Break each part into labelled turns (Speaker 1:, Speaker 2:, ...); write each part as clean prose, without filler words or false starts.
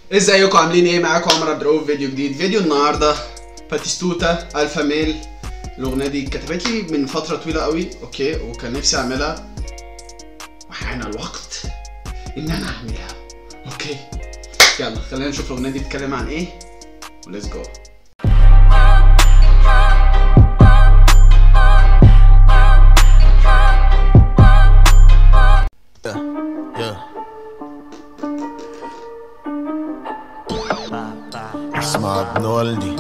Speaker 1: ازيكم عاملين ايه؟ معاكم عمر عبد الرؤوف فيديو جديد. فيديو النهارده باتيستوتا الفا ميل. الاغنيه دي كتبت لي من فتره طويله قوي، اوكي، وكان نفسي اعملها وحان الوقت ان انا اعملها. اوكي يلا خلينا نشوف الاغنيه دي بتتكلم عن ايه وليتس جو.
Speaker 2: اسمع بنولدي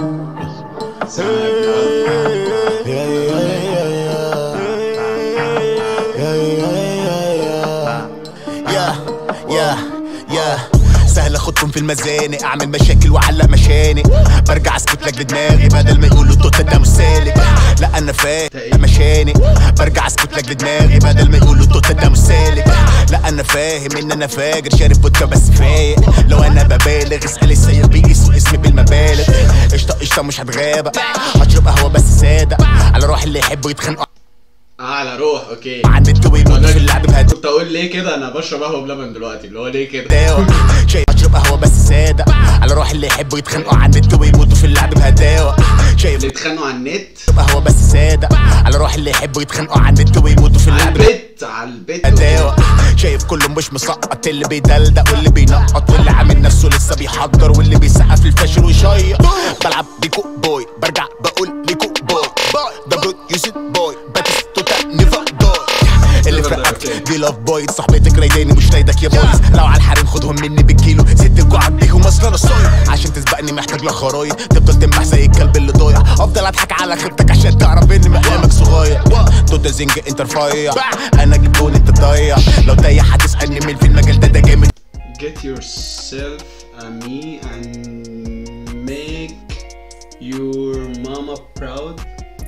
Speaker 2: سهل اخدكم في المزانق، اعمل مشاكل واعلق مشانق، برجع اسكت لك بدماغي بدل ما يقولوا توتا ده مش سالك. لا انا فاهم مشانق، برجع اسكت لك بدماغي بدل ما يقولوا توتا ده مش سالك. لا انا فاهم ان انا فاجر شارب فودكا بس فايق، لو انا ببالغ اسال السيد بيقيسوا اسمي بالمبالغ. قشطه قشطه مش هتغابى، هشرب قهوه بس ساده، على روح اللي يحبوا يتخانقوا
Speaker 1: على روح. اوكي
Speaker 2: عند ويموت في اللعب بهدوء.
Speaker 1: كنت اقول ليه كده انا بشرب قهوه بلبن دلوقتي، اللي هو ليه كده
Speaker 2: شايف اشرب قهوه بس ساده، على روح اللي يحبوا يتخانقوا عند النت ويموتوا في اللعب بهداوه. شايف
Speaker 1: اللي يتخانقوا على النت
Speaker 2: قهوه بس ساده، على روح اللي يحبوا يتخانقوا عند النت ويموتوا في اللعب
Speaker 1: على البيت
Speaker 2: هداوه. شايف كله مش مسقط، اللي بيدلدق واللي بينقط واللي عامل نفسه لسه بيحضر واللي بيسقف الفاشل ويشيط. بلعب بيكو بوي برجع بقول ليكو بوي ده برود يوسف بوي باتيستوتا نيفر دوي. اللي فرقك دي لاف بوي، صاحبتك رايداني مش رايدك يا بويز، لو على الحريم خدهم مني بالكيلو، ست الجوع بيهم اصلا الصايع، عشان تسبقني محتاج لك خرايط، تفضل تنبح زي الكلب اللي ضايع، افضل اضحك على خيبتك عشان تعرف ان مقامك صغير. توتا زنج انت رفيع، انا اجيب جون انت تضيع، لو تايه هتسالني مين في المجال ده جامد.
Speaker 1: Get yourself a me and make your mama proud.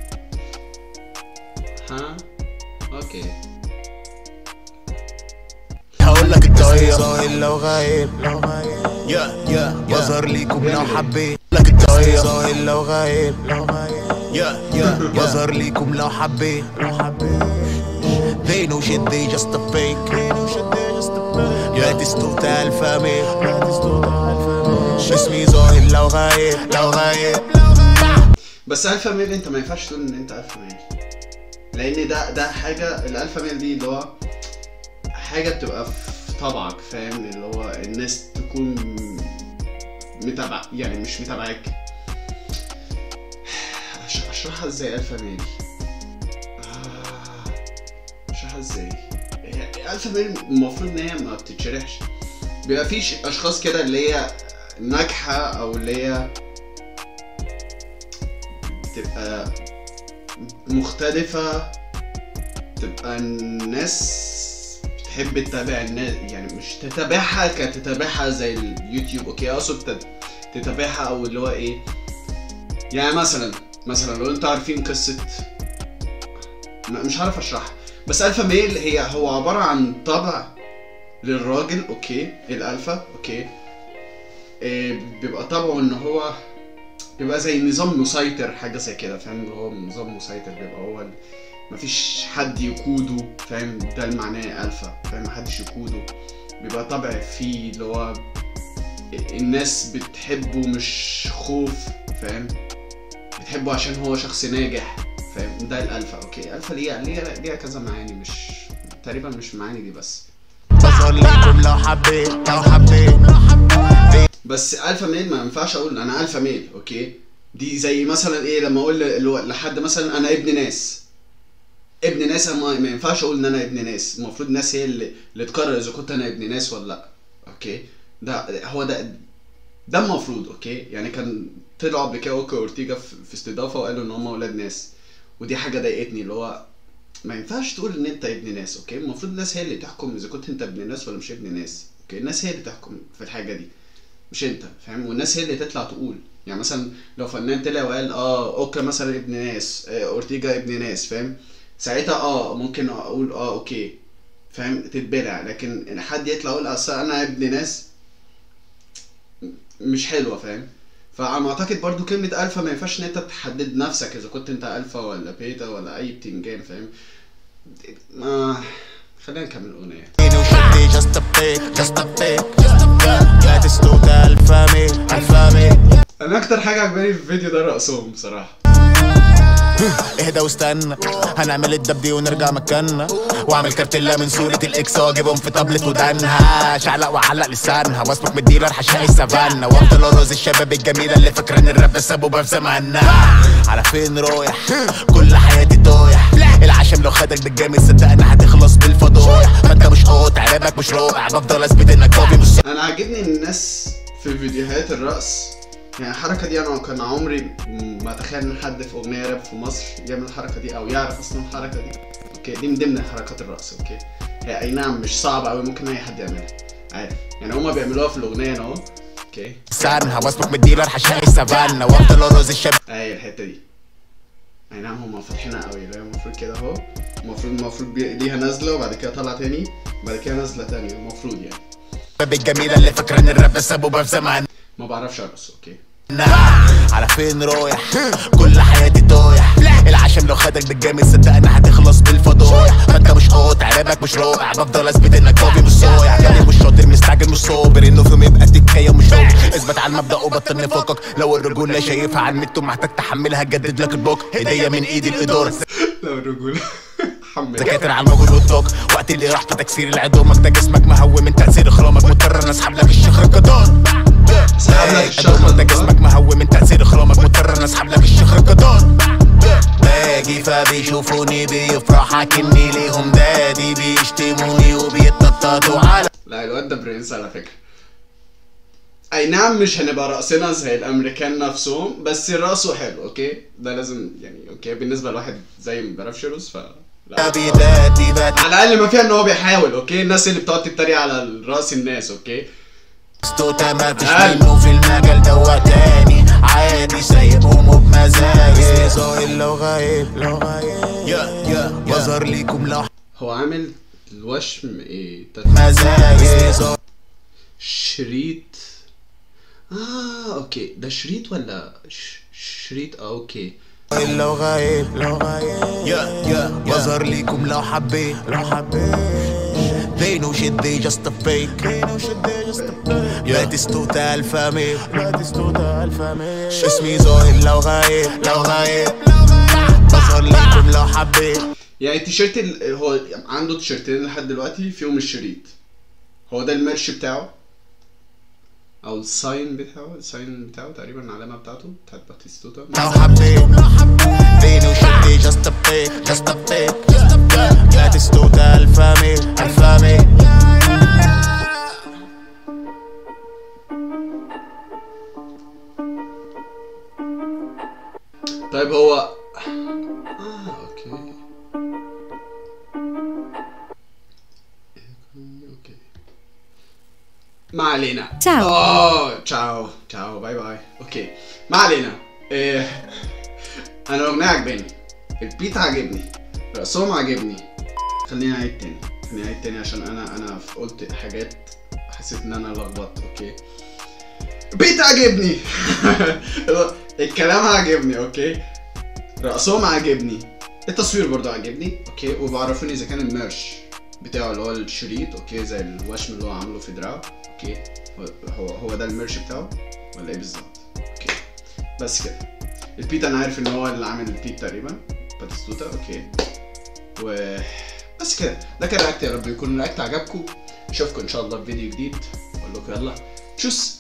Speaker 1: ها اوكي
Speaker 2: هقولك الطريقة ظاهر لو غايب، يا بظهر ليكم لو حبيت. لك الطريقة ظاهر لو غايب، يا بظهر ليكم لو حبيت. They know shit they just a fake. باتيستوتا الفا ميل، اسمي ظاهر لو غايب.
Speaker 1: بس الفا ميل انت ما ينفعش تقول ان انت الفا ميل، لان ده حاجه. الالفا ميل دي اللي هو حاجه بتبقى في طبعك، فاهم؟ اللي هو الناس تكون متابعه، يعني مش متابعك. اشرحها ازاي الفا ميل؟ اشرحها ازاي؟ الفا ميل المفروض ان هي ما بتتشرحش، بيبقى فيش اشخاص كده اللي هي ناجحه او اللي هي بتبقى مختلفة، تبقى الناس بتحب تتابع الناس، يعني مش تتابعها كتتابعها زي اليوتيوب، اوكي، اقصد تتابعها او اللي هو ايه، يعني مثلا لو انتوا عارفين قصة، مش عارف اشرحها، بس الفا ميل هو عبارة عن طبع للراجل، اوكي، الالفا، اوكي، بيبقى طبعه ان هو بيبقى زي نظام مسيطر، حاجه زي كده، فاهم؟ اللي هو نظام مسيطر، بيبقى هو مفيش حد يقوده، فاهم؟ ده المعنى الفا، فاهم؟ محدش يقوده، بيبقى طبع فيه اللي هو الناس بتحبه مش خوف، فاهم؟ بتحبه عشان هو شخص ناجح، فاهم؟ ده الالفا، اوكي. الفا ليها كذا معاني، مش تقريبا مش معاني دي بس.
Speaker 2: بظهر لكم لو حبيت
Speaker 1: بس الفا ميل ما ينفعش اقول انا الفا ميل، اوكي؟ دي زي مثلا ايه، لما اقول لحد مثلا انا ابن ناس، ما ينفعش اقول ان انا ابن ناس. المفروض الناس هي اللي تقرر اذا كنت انا ابن ناس ولا لا، اوكي؟ ده المفروض، اوكي؟ يعني كان طلعوا قبل كده اوكي اورتيجا في استضافه وقالوا ان هم اولاد ناس، ودي حاجه ضايقتني، اللي هو ما ينفعش تقول ان انت ابن ناس، اوكي؟ المفروض الناس هي اللي تحكم اذا كنت انت ابن ناس ولا مش ابن ناس، اوكي؟ الناس هي اللي تحكم في الحاجه دي مش انت، فاهم؟ والناس هي اللي تطلع تقول، يعني مثلا لو فنان طلع وقال اوكا مثلا ابن ناس، اورتيجا ابن ناس، فاهم؟ ساعتها ممكن اقول اوكي، فاهم؟ تتبلع. لكن حد يطلع يقول اصل انا ابن ناس، مش حلوه، فاهم؟ فانا اعتقد برضو كلمه الفا ما ينفعش ان انت تحدد نفسك اذا كنت انت الفا ولا بيتا ولا اي بتنجان، فاهم؟ خلينا نكمل الاغنيه. اكتر حاجه عجباني في الفيديو ده رقصهم بصراحه.
Speaker 2: اهدى واستنى، هنعمل الدبدي ونرجع مكاننا، واعمل كارتيلا من صورة الاكس واجيبهم في طابلت ودانها، شعلق وعلق لسانها واسمك من الديلر حشاقي السافانا، وافضل ارقص الشباب الجميلة اللي فاكرة ان الراب بس ابو في زماننا. على فين رايح؟ كل حياتي طايح، العشم لو خدك بالجامد صدقني هتخلص بالفضايح، فانت مش قاطع رابك مش رائع، بفضل اثبت انك طابي مش.
Speaker 1: انا عاجبني الناس في فيديوهات الرقص، يعني الحركه دي انا كان عمري ما اتخيل ان حد في اغنيه راب في مصر يعمل الحركه دي او يعرف اصلا الحركه دي. اوكي دي من ضمن حركات الرقص. اوكي هي اي نعم مش صعبه قوي، ممكن اي حد يعملها عادي، يعني هما بيعملوها في الاغنيه اهو. اوكي
Speaker 2: سانها واسمك من الديلر حشاقي السافانا، وافضل ارقص الشباب.
Speaker 1: اي الحته دي اي نعم هما فاتحينها قوي، اللي هي المفروض كده اهو، المفروض ليها نازله وبعد كده طالعه تاني بعد كده نازله تاني المفروض يعني.
Speaker 2: الشباب الجميلة اللي فاكرة ان الراب بس ابو في زماننا.
Speaker 1: ما بعرفش ارقص. اوكي
Speaker 2: على فين رايح؟ كل حياتي طايح، العشم لو خدك بالجامد صدقني هتخلص بالفضايح، فانت مش قاطع رابك مش رائع، بفضل اثبت انك طابي مش صايع، جامد مش شاطر مستعجل مش صابر، انه فيهم يبقى تكايه مش راجل، اثبت على المبدا وبطل نفوقك، لو الرجوله شايفها على النت ومحتاج تحملها جدد لك البوك، هديه من ايدي الاداره.
Speaker 1: لو الرجوله حمل
Speaker 2: دكاتره على الموجود والطاق، وقت اللي راح في تكسير العظام، ده جسمك مهوي من تاثير خرامك، مضطر انا اسحب لك الشخر الجدار، ده جسمك مهوي من تأثير خرامك، مضطر انا اسحب لك الشخر الجدار، باجي فبيشوفوني بيفرحوا كني ليهم دادي، بيشتموني وبيتنططوا على.
Speaker 1: لا الواد ده برنس على فكره. اي نعم مش هنبقى رقصنا زي الامريكان نفسهم، بس رقصه حلو. اوكي ده لازم يعني اوكي بالنسبه لواحد زي ما بيعرفش يرقص ف على الاقل ما فيها ان هو بيحاول. اوكي الناس اللي بتقعد تتريق على راس الناس اوكي
Speaker 2: ستوتا ما فيش منه في المجال دوا تاني، عادي سايبهم وبمزاجي، ظاهر لو غايب بظهر ليكم لو
Speaker 1: هو عامل الوشم ايه
Speaker 2: مزاجي
Speaker 1: شريط. اوكي ده شريط ولا شريط اوكي
Speaker 2: لو غايب بظهر ليكم لو حبيت They know shit, they just a fake. That is total family. اسمي ظاهر لو غايب بظهر ليكم لو حبيت.
Speaker 1: يعني التيشيرت هو عنده تيشيرتين لحد دلوقتي فيهم الشريط، هو ده الميرش بتاعه او الساين بتاعه تقريبا العلامه بتاعته بتاعت باتيستوتا.
Speaker 2: لو حبيت They know shit, they just a fake. That is total family.
Speaker 1: طيب هو اوكي ما علينا. تشاو باي. اوكي ما علينا. انا الاغنيه عجباني، البيت عجبني، رقصهم عجبني. خليني اعيد تاني عشان انا قلت حاجات حسيت ان انا لخبطت. اوكي البيت عجبني الكلام عجبني. اوكي رقصهم عجبني، التصوير برضو عجبني. اوكي وبعرفوني اذا كان الميرش بتاعه اللي هو الشريط اوكي زي الوشم اللي هو عامله في دراعه. اوكي هو ده الميرش بتاعه ولا ايه بالظبط؟ اوكي بس كده. البيت انا عارف ان هو اللي عامل البيت تقريبا باتيستوتا. اوكي بس كده ده كان رياكت. يا رب يكون الرياكت عجبكم، اشوفكم ان شاء الله في فيديو جديد، اقول لكم يلا تشوس.